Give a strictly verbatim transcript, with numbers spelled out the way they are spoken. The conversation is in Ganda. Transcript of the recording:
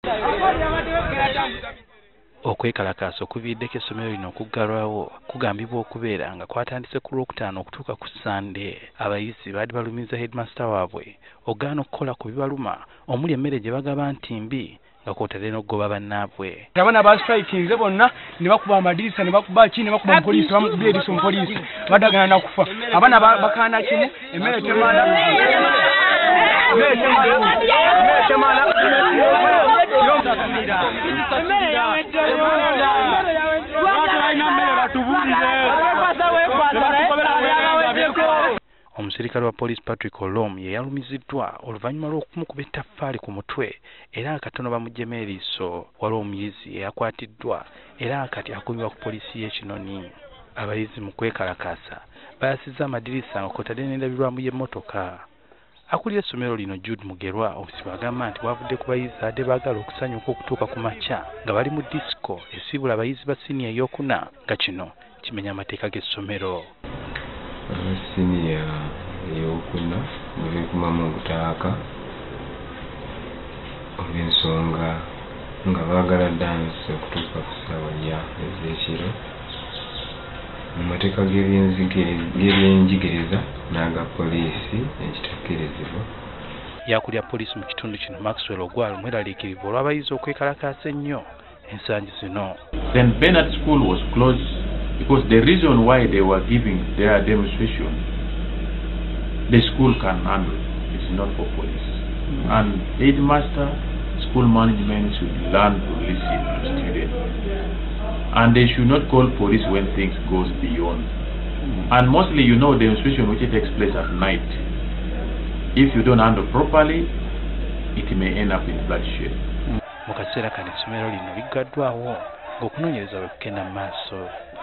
Okwekalakaasa okuviiriddeko essomero lino okuggalwawo kugambibwa okubeera nga kwatandise ku Lwokutaano okutuuka ku Sande. Abayizi baali balumiza headmaster waabwe ogaana okukola ku bibaluma omuli emmere gye bagaba nti mbi nga kw'otadde n'okugoba bannaabwe. Abaana baasitrayikinze bonna ne bakuba amadirisa ne bakuba ki ne bakuba omupoliisi bamukubye eriiso omupoliisi badagana na kufa. Abaana bakaana kimu emmere temala emmere temala emmere temala Omusirikale wa poliisi Patrick Olom ye yalumiziddwa oluvannyuma lw'okumukuba ettaffaali ku mutwe era akatono bamugyemu eriiso. Waliwo omuyizi eyakwatiddwa era kati akuumibwa ku poliisi y'e Kinoni. Abayizi mu kwekalakaasa bayasizza amadirisa nga kw'otadde n'endabirwamu y'emmotoka. Akulira essomero lino Jude Mugerwa obusibu agamba nti bwavudde ku bayizi adde baagala okusanyuka okutuuka ku makya nga bali mu disco esiibula abayizi ba siniya ey'okuna nga kino kimenya amateeka g'essomero. Siniya ey'okuna buli kumamu okutaaka olw'ensonga nga baagala dansi okutuuka ku ssaawa ya ez'ekiro mu mateeka g'ebyenjigiriza n'aga poliisi ekitakkirizibwa. Yakulira poliisi mu kitundu kino Maxwell Ogwalo mweraliikirivu olw'abayizi okwekalakaasa ennyo ensangi zino. Then Bernard School was closed because the reason why they were giving their demonstration, the school can handle. It's not for police. Mm-hmm. And headmaster, school management should learn to listen to students. And they should not call police when things goes beyond. Mm-hmm. And mostly, you know, the demonstration which takes place at night, if you don't handle properly, it may end up in bloodshed. Mu kaseera kano essomero lino liggaddwawo ng'okunoonyereza bwe kugenda mu maaso.